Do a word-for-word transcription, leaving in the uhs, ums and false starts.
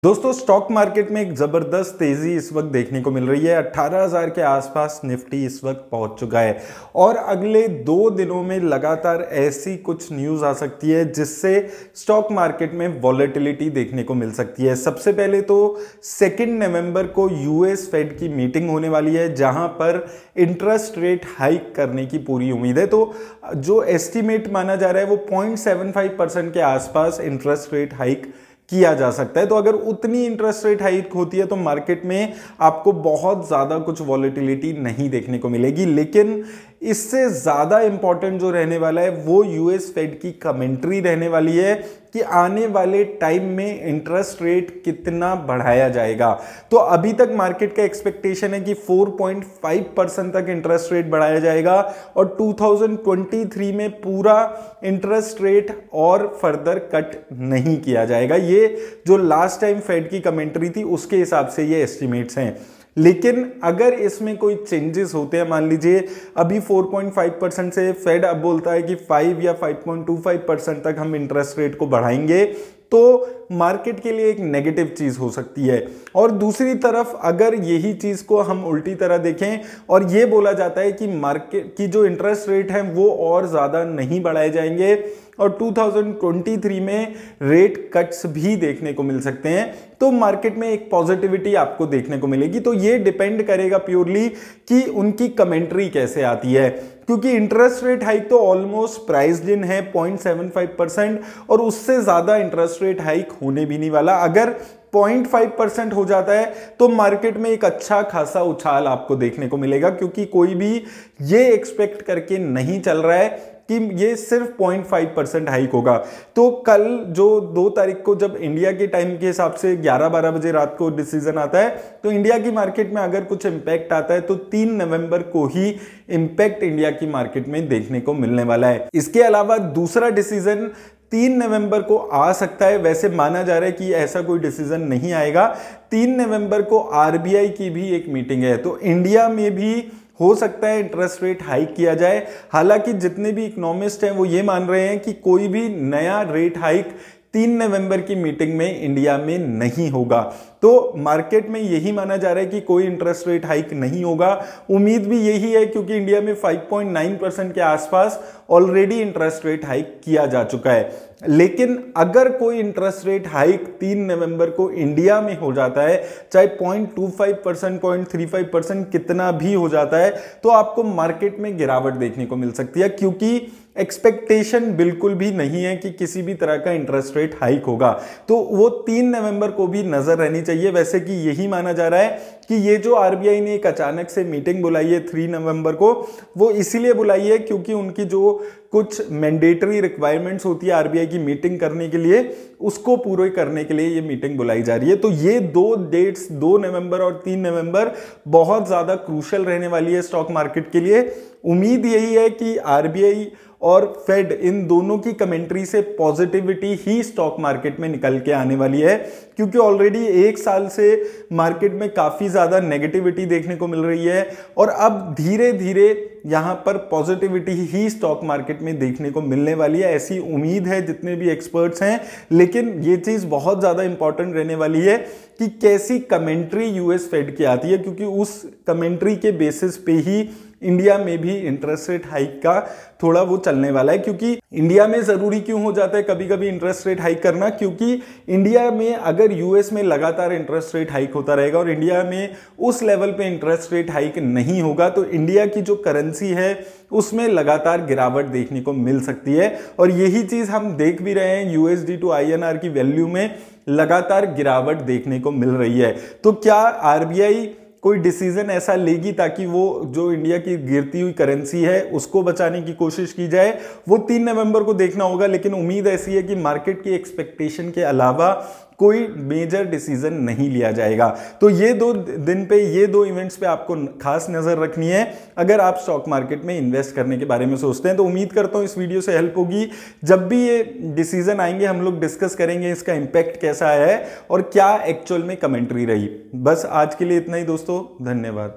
दोस्तों stock market में एक जबरदस्त तेजी इस वक्त देखने को मिल रही है। अठारह हज़ार के आसपास निफ्टी इस वक्त पहुंच चुका है और अगले दो दिनों में लगातार ऐसी कुछ न्यूज़ आ सकती है जिससे स्टॉक मार्केट में वॉलेटिलिटी देखने को मिल सकती है। सबसे पहले तो सेकेंड नवंबर को यूएस फेड की मीटिंग होने वाली है जहां पर इंटरेस्ट रेट हाइक करने की पूरी उम्मीद है। तो जो एस्टिमेट माना जा रहा है वो पॉइंट सेवन फाइव परसेंट के आसपास इंटरेस्ट रेट हाइक किया जा सकता है। तो अगर उतनी इंटरेस्ट रेट हाइक होती है तो मार्केट में आपको बहुत ज़्यादा कुछ वॉलेटिलिटी नहीं देखने को मिलेगी, लेकिन इससे ज़्यादा इंपॉर्टेंट जो रहने वाला है वो यूएस फेड की कमेंट्री रहने वाली है कि आने वाले टाइम में इंटरेस्ट रेट कितना बढ़ाया जाएगा। तो अभी तक मार्केट का एक्सपेक्टेशन है कि फोर पॉइंट फाइव परसेंट तक इंटरेस्ट रेट बढ़ाया जाएगा और टू थाउजेंड ट्वेंटी थ्री में पूरा इंटरेस्ट रेट और फर्दर कट नहीं किया जाएगा। ये जो लास्ट टाइम फेड की कमेंट्री थी उसके हिसाब से ये एस्टिमेट्स हैं। लेकिन अगर इसमें कोई चेंजेस होते हैं, मान लीजिए अभी फोर पॉइंट फाइव परसेंट से फेड अब बोलता है कि फाइव या five point two five percent तक हम इंटरेस्ट रेट को बढ़ाएंगे, तो मार्केट के लिए एक नेगेटिव चीज हो सकती है। और दूसरी तरफ अगर यही चीज को हम उल्टी तरह देखें और ये बोला जाता है कि मार्केट की जो इंटरेस्ट रेट है वो और ज्यादा नहीं बढ़ाए जाएंगे और टू थाउजेंड ट्वेंटी थ्री में रेट कट्स भी देखने को मिल सकते हैं, तो मार्केट में एक पॉजिटिविटी आपको देखने को मिलेगी। तो ये डिपेंड करेगा प्योरली कि उनकी कमेंट्री कैसे आती है, क्योंकि इंटरेस्ट रेट हाइक तो ऑलमोस्ट प्राइस्ड इन है पॉइंट सेवन फाइव परसेंट और उससे ज्यादा इंटरेस्ट रेट हाइक होने भी नहीं वाला। अगर पॉइंट फाइव परसेंट हो जाता है तो मार्केट में एक अच्छा खासा उछाल आपको देखने को मिलेगा, क्योंकि कोई भी ये एक्सपेक्ट करके नहीं चल रहा है कि ये सिर्फ पॉइंट फाइव परसेंट हाइक होगा। तो कल जो दो तारीख को जब इंडिया के टाइम के हिसाब से ग्यारह बारह बजे रात को डिसीजन आता है, तो इंडिया की मार्केट में अगर कुछ इंपैक्ट आता है तो तीन नवंबर को ही इंपैक्ट इंडिया की मार्केट में देखने को मिलने वाला है। इसके अलावा दूसरा डिसीजन तीन नवंबर को आ सकता है। वैसे माना जा रहा है कि ऐसा कोई डिसीजन नहीं आएगा। तीन नवंबर को आरबीआई की भी एक मीटिंग है, तो इंडिया में भी हो सकता है इंटरेस्ट रेट हाइक किया जाए। हालांकि जितने भी इकोनॉमिस्ट हैं वो ये मान रहे हैं कि कोई भी नया रेट हाइक तीन नवंबर की मीटिंग में इंडिया में नहीं होगा। तो मार्केट में यही माना जा रहा है कि कोई इंटरेस्ट रेट हाइक नहीं होगा। उम्मीद भी यही है क्योंकि इंडिया में फाइव पॉइंट नाइन परसेंट के आसपास ऑलरेडी इंटरेस्ट रेट हाइक किया जा चुका है। लेकिन अगर कोई इंटरेस्ट रेट हाइक तीन नवंबर को इंडिया में हो जाता है, चाहे point two five percent point three five percent कितना भी हो जाता है, तो आपको मार्केट में गिरावट देखने को मिल सकती है, क्योंकि एक्सपेक्टेशन बिल्कुल भी नहीं है कि किसी भी तरह का इंटरेस्ट रेट हाइक होगा। तो वो तीन नवंबर को भी नजर रहनी चाहिए। वैसे कि यही माना जा रहा है कि ये जो आरबीआई ने एक अचानक से मीटिंग बुलाई है थ्री नवंबर को, वो इसीलिए बुलाई है क्योंकि उनकी जो कुछ मैंडेटरी रिक्वायरमेंट्स होती है आरबीआई की मीटिंग करने के लिए, उसको पूरे करने के लिए ये मीटिंग बुलाई जा रही है। तो ये दो डेट्स दो नवंबर और तीन नवंबर बहुत ज्यादा क्रूशल रहने वाली है स्टॉक मार्केट के लिए। उम्मीद यही है कि आरबीआई और फेड इन दोनों की कमेंट्री से पॉजिटिविटी ही स्टॉक मार्केट में निकल के आने वाली है, क्योंकि ऑलरेडी एक साल से मार्केट में काफी ज्यादा नेगेटिविटी देखने को मिल रही है और अब धीरे धीरे यहां पर पॉजिटिविटी ही स्टॉक मार्केट में देखने को मिलने वाली है, ऐसी उम्मीद है जितने भी एक्सपर्ट्स हैं। लेकिन ये चीज बहुत ज्यादा इंपॉर्टेंट रहने वाली है कि कैसी कमेंट्री यूएस फेड की आती है, क्योंकि उस कमेंट्री के बेसिस पे ही इंडिया में भी इंटरेस्ट रेट हाइक का थोड़ा वो चलने वाला है। क्योंकि इंडिया में जरूरी क्यों हो जाता है कभी कभी इंटरेस्ट रेट हाइक करना, क्योंकि इंडिया में अगर यूएस में लगातार इंटरेस्ट रेट हाइक होता रहेगा और इंडिया में उस लेवल पे इंटरेस्ट रेट हाइक नहीं होगा, तो इंडिया की जो करेंसी है उसमें लगातार गिरावट देखने को मिल सकती है। और यही चीज हम देख भी रहे हैं, यूएसडी टू आईएनआर की वैल्यू में लगातार गिरावट देखने को मिल रही है। तो क्या आरबीआई कोई डिसीजन ऐसा लेगी ताकि वो जो इंडिया की गिरती हुई करेंसी है उसको बचाने की कोशिश की जाए, वो तीन नवंबर को देखना होगा। लेकिन उम्मीद ऐसी है कि मार्केट की एक्सपेक्टेशन के अलावा कोई मेजर डिसीजन नहीं लिया जाएगा। तो ये दो दिन पे ये दो इवेंट्स पे आपको खास नजर रखनी है अगर आप स्टॉक मार्केट में इन्वेस्ट करने के बारे में सोचते हैं। तो उम्मीद करता हूं इस वीडियो से हेल्प होगी। जब भी ये डिसीजन आएंगे हम लोग डिस्कस करेंगे इसका इंपैक्ट कैसा आया है और क्या एक्चुअल में कमेंट्री रही। बस आज के लिए इतना ही दोस्तों, धन्यवाद।